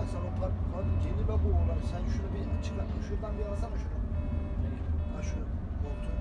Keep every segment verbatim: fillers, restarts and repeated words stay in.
Hasan o park yeni la bu olay. Sen şunu bir çıkar. Şuradan bir alsana şunu. Ha şu koltuğu.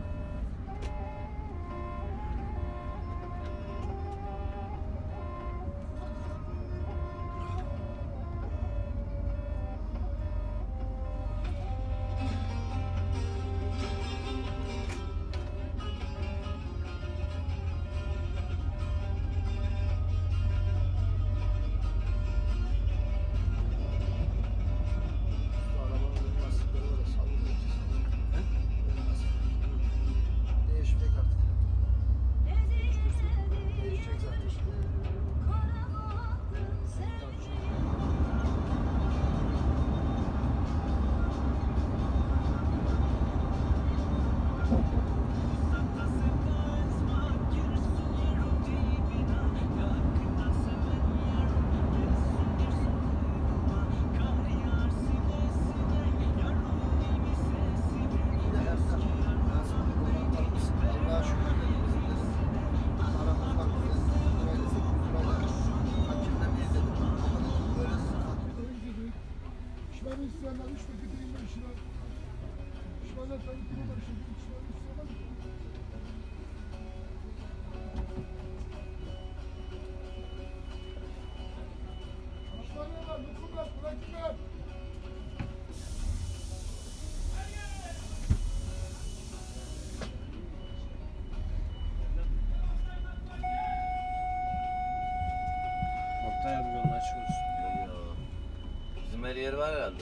Bizim her yer var herhalde.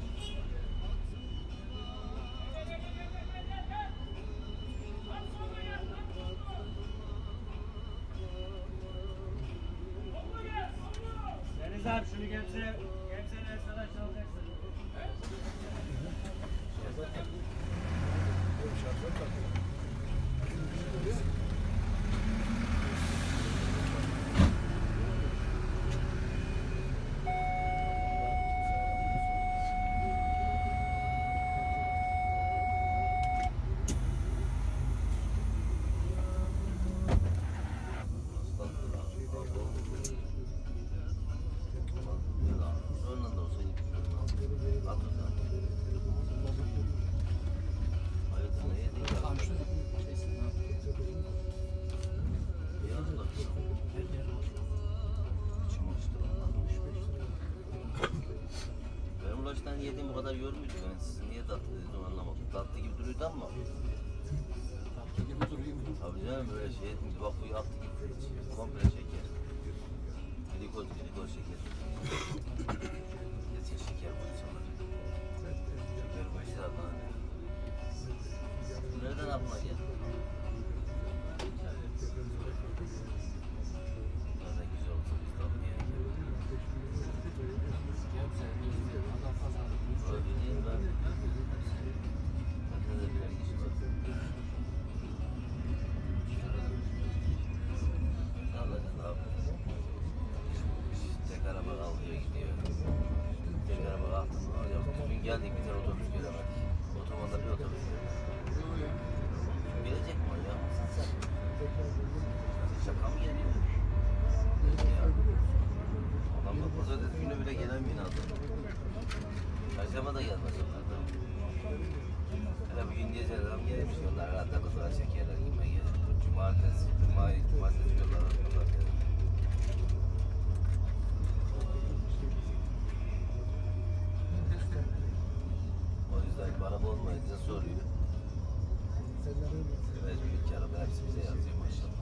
Deniz abi şunu gemse, gemseler sana çalacaksın. Ulaştan yediğim bu kadar yormuyordu ben. Sizi niye tatlı dedim anlamadım. Tatlı gibi duruyordu ama. Tatlı gibi duruyor mu? Tabii canım böyle şey ettim. Bak bu yaptı gibi. Komple şeker. Glikoz, glikoz şeker. Kesin şeker bu insanlar. Şeker bu işler lan. Nereden aklına geldi? Nereden güzel olsa biz tatlı yiyelim. Öyle değil ben. Ben de bir kişi var. Ne alacaksın abi? Tek araba kalkıyor gidiyor. Tek araba kalktı mı? Ya bugün geldik bir tane otobüs göremedik. Otomanda bir otobüs göremedik. Bilecek mi o ya? Sen şaka mı geliyor? Ya. Adam bak pazartesi günü bile gelen binada. Perşembe de gelmez onlardan. Hele bugün gece adam gelmiş yollar herhalde kızlar çekerler gibi gelir. Cumartesi, Cuma'yı, Cumartesi yollar kızlar gelir. O yüzden araba olmayınca soruyor. Mecbur ki araba hepsi bize yazıyor maşallah.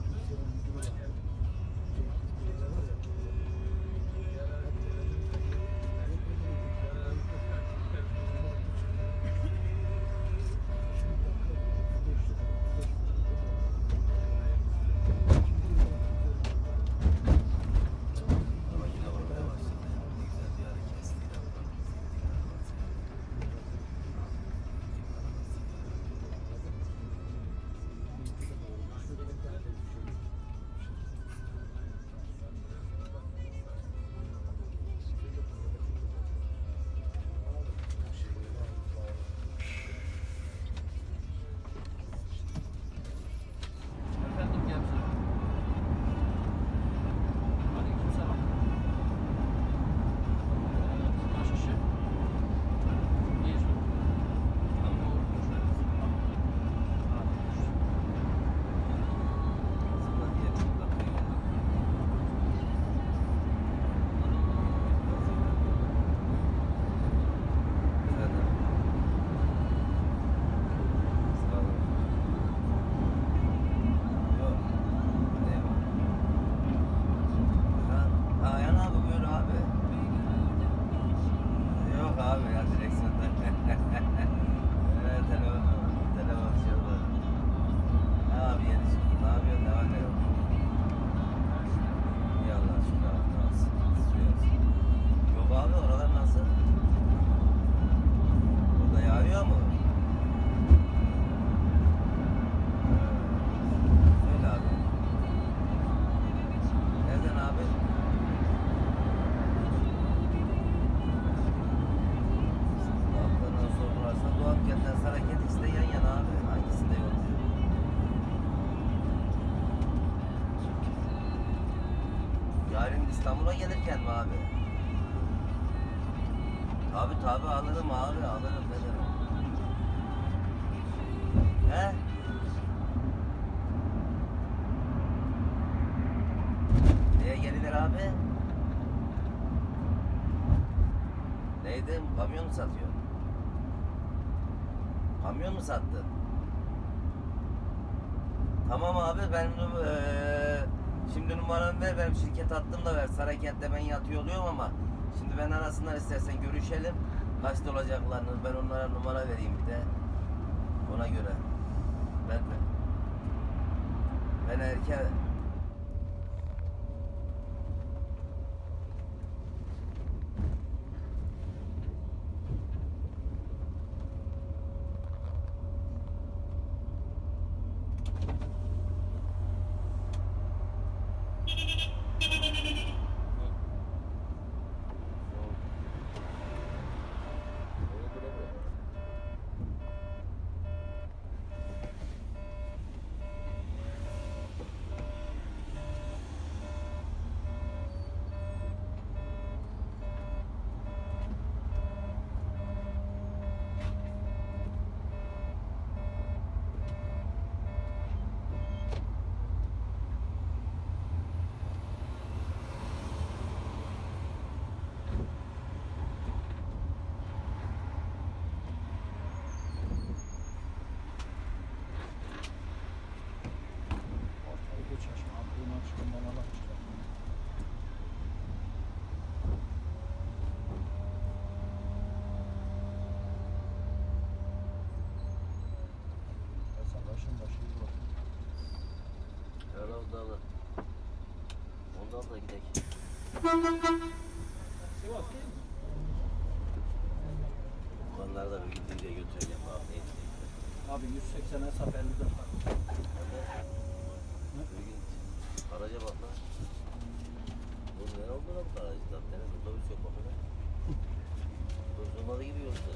Yok abi ya direksiyonda. Evet telefon. Telefon çaldı. Ne abi yeni çıktı? Ne yapıyorsun? Ne var ne yok? İyi Allah şükür abi. Nasıl? Sürüyoruz. Yok abi oralar nasıl? Burada yağıyor mu? Söyle abi. Nereden abi? Altlarından sonra arasında Doğan Kent'ten Saraket ikisi de yan yana abi. Hangisinde yol? Yarın İstanbul'a gelirken mi abi? Tabi tabi alırım abi alırım ne demek. He? Neye gelinir abi? Neydi? Kamyon mu satıyor? Kamyon mu sattın? Tamam abi ben eee şimdi numaramı ver, benim şirket hattım da ver. Sarakent'te ben yatıyor oluyorum ama şimdi ben arasınlar istersen görüşelim. Kaçta olacaklarını ben onlara numara vereyim bir de. Ona göre. Ben de. Ben erken Ortayı geçer. Aklına çıkın bana çıkar. Mesela başın başı yok. öyle oldu alır. Ondan da gidelim. Sivas değil mi? Onları da bir gidince götüreceğim abi. Ne diyeyim? Abi yüz seksen hesap elli dört var. Bir gün araca bak lan. Bu ne oldu lan bu aracıdan? Deniz otobüs yok bak lan. Otobüs olmadı gibi yolda.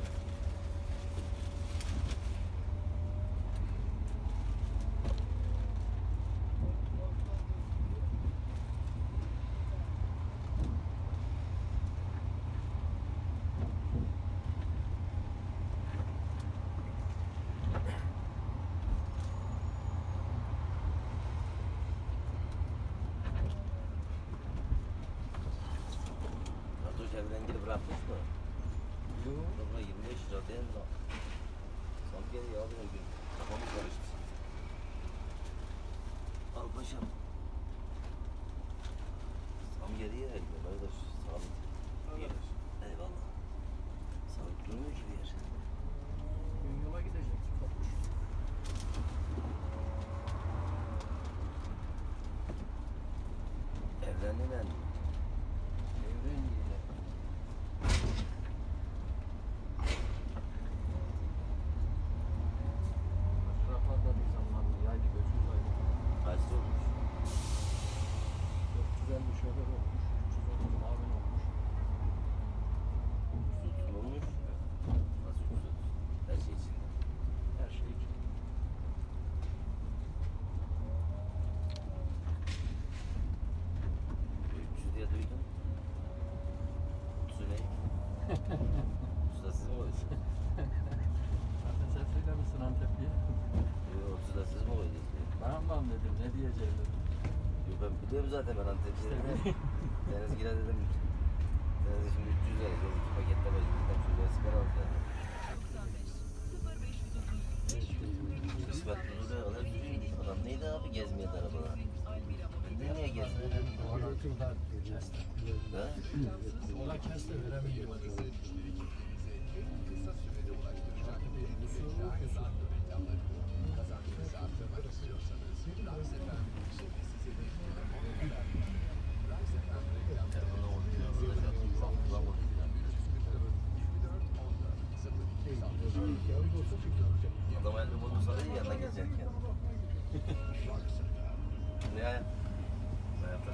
Fatoş evden geri bırakmış mı? Yok. Sonra yirmi beş lira değil mi lan? Son geri ya her gün. Kafamı karıştı. Al paşam. Tam geriye her gün arkadaş. Sabit. Arkadaş. Eyvallah. Sabit durmuyor ki bir yer. Gün yola gidecek. Kapış. Evlendin mi? Evren yine. Taraflarda bir zamanlı yaydı gözümüz aydı. Kaçta olmuş? dört yüz elli şoför olmuş. üç yüz otuz mavin olmuş. Su tutulmuş. Nasıl üç yüz otuz? Her şey içinde. Her şey için. üç yüz diye duydum. otuzu ne? otuz da siz mi koydunuz? Zaten sen söylemişsin Antep'liye. Yok otuz da siz mi koydunuz? Ben anlam dedim. Ne diyeceğim dedim. Yok ben biliyorum zaten ben Antep'liyim. İşte Denizgir'e dedim. Deniz'e şimdi üç yüz vereceğiz. İki pakette başlayacağım. Çocuğa sigara alacağım. İsmet Nurlu'ya kadar sürüyor. Adam neydi abi gezmeye de arabada? Ben niye gezmiyor? Orada kesti. Ha? Ola kesti veremiyor. Telefonla konuşuyor, arkadaşlar. Bulamadım yani. Adam elini bulursa da yanına gelecek yani. Ne ya? Ne yaptın?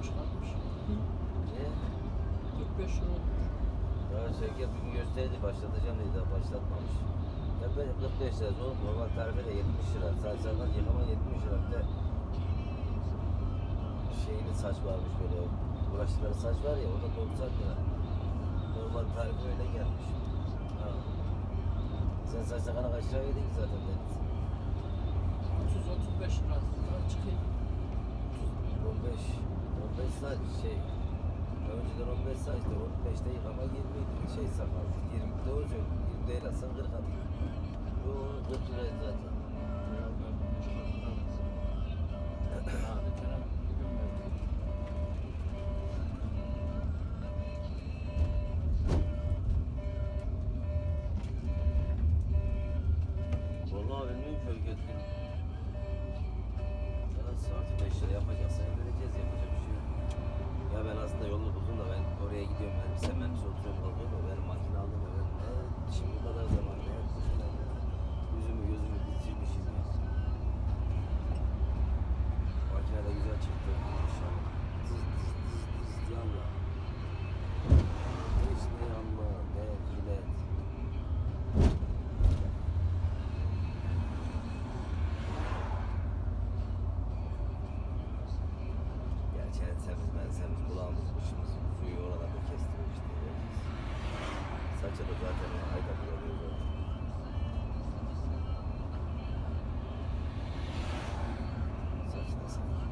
çıkartmış. Ne? kırk beş lira olmuş. Ya Şevket bugün gösterdi başlatacağım dedi daha başlatmamış. Ya ben kırk beş lira oğlum normal tarife de yetmiş lira. Saç sakal yıkama yetmiş lira. Bir de şeyli saç varmış böyle uğraştıkları saç var ya o da doksan lira. Normal tarife öyle gelmiş. Ha. Sen saç sakala kaç lira verdin ki zaten Deniz? otuz otuz beş lira çıkıyor. on beş on beş saç şey önceden on beş saçtı on beşte yıkama yirmi şey sakal yirmi de o yüzden yirmi değil atsan kırk atıyor. Bu kırk liraydı zaten. Vallahi bilmiyorum Şevket gün. Ya saati beş lira yapacaksan vereceğiz yapacak bir şey yok. Ya ben aslında yolunu buldum da ben oraya gidiyorum benim semenci oturuyorum kalkıyorum ya benim makine aldım ya ben ne şimdi bu kadar zaman ne yapmışım ben ya. Yüzümü gözümü bitirmişim ya. Makine de güzel çıktı. İnşallah. Tız tız tız tız yanla. Hiç ne yanma ne jilet. Gerçi ensemiz mensemiz kulağımız başımız suyu oralarda kestiriyor işte. Saça da zaten ayda kullanıyoruz orada. Saç da sanki.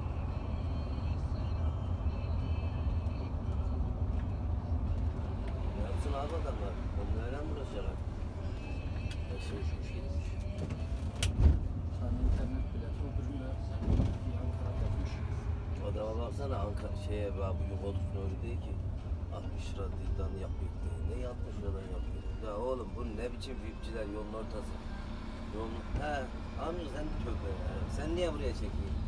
Ne yapsın abi adamlar? Onunla öyle mi uğraşacaklar? Her şey uçmuş gitmiş. Hani internet bileti öbüründe bir Ankara yapmış. Adama baksana Ankara şeye bak bugün koltuksun öyle değil ki altmış lira dildanı yapıyor diye. Ne altmış liradan yapıyor? Ya oğlum bu ne biçim vipçiler yolun ortası? Yolun... He amca sen de tövbe ya. Sen niye buraya çekiyorsun?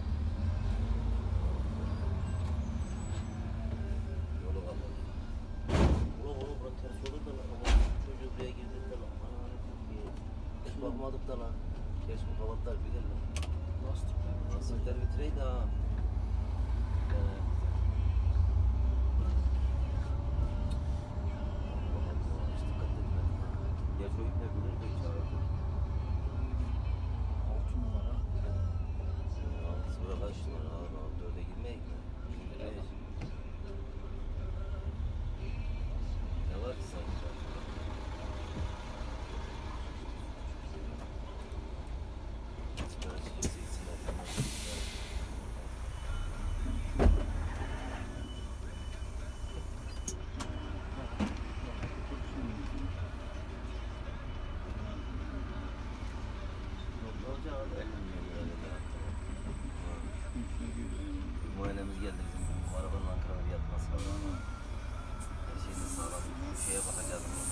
Yolu kapalı. Ula oğlum bura ters olur da lan. Ama çocuğu buraya girdik de lan. Ananı Türkiye. Hiç bakmadık da lan. Geç bu kavatlar bilir lan. Lastikler. Lastikler bitireydi ha. Yani. Allah Allah, hiç dikkat etmedim ha. Ya çocuk ne bilir de çağırdı. altı numara. Altısı bırak kaç numara abi, abi dörde girmeyek mi? Şimdi ne iş? Ne var ki sanki? Sigara içecekse içsinler, tamam. Yok ne olacak abi? elli milyon lira dedi hatta. Ha. Muayenemiz geldi bizim bu arabanın Ankara'da bir yatması var ama her şeyde sağlam. Şu şeye bakacağız mı?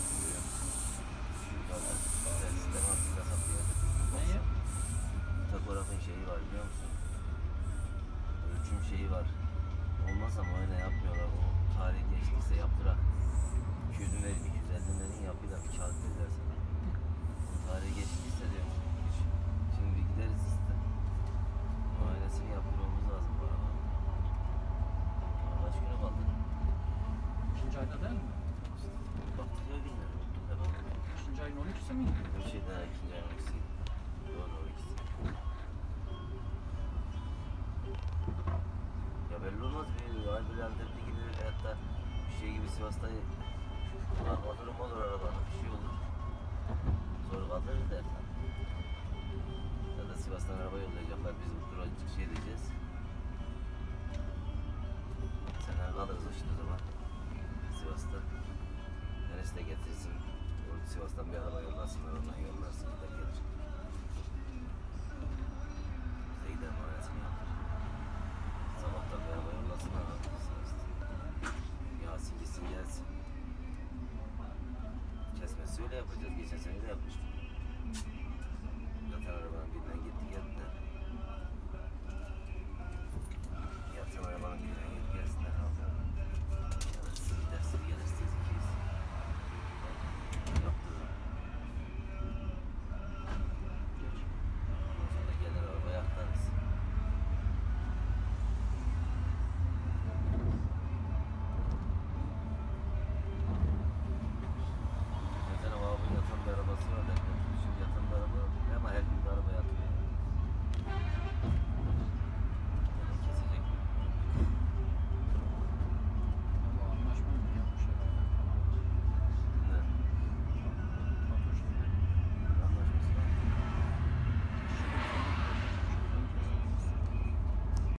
Şurada sistem hakkında satıyor. Neye? Takografın şeyi var biliyor musun? Ölçüm şeyi var. Olmazsa muayene yapmıyorlar. O tarihi geçtiyse yaptırak. iki yüzün verin, iki yüz ellinin verin yapıyorlar. Bir kağıt dediler sana. Onun tarihi geçtiyse diyorum. Şimdi bir gideriz işte. Muayenesini yaptırmamız lazım bu araba. Kaç günü kaldı? İkinci ayda değil mi? Baktık ya günler. Unuttuk herhalde. İkinci ayın on ikisi miydi? Bir şey daha ikinci ayın ikisi. Doğru doğru ikisi. Ya belli olmaz bir Aybül Antep'te gibi hatta bir şey gibi Sivas'ta araba durum olur arabanın bir şey olur. Zor kalır dersen. Ya da Sivas'tan araba yollayacaklar biz bu tura şey edeceğiz. Senler kalırız o işte o zaman. Sivas'ta. Neresi de getirsin. O Sivas'tan bir araba yollarsınlar ondan yollarsın gider gelir. Biz de gidelim arasını yaptır. Sabahtan bir araba yollasınlar abi Sivas'ta. Yasin gitsin gelsin. Kesmesi öyle yapacağız. Geçen sene de yapmıştık.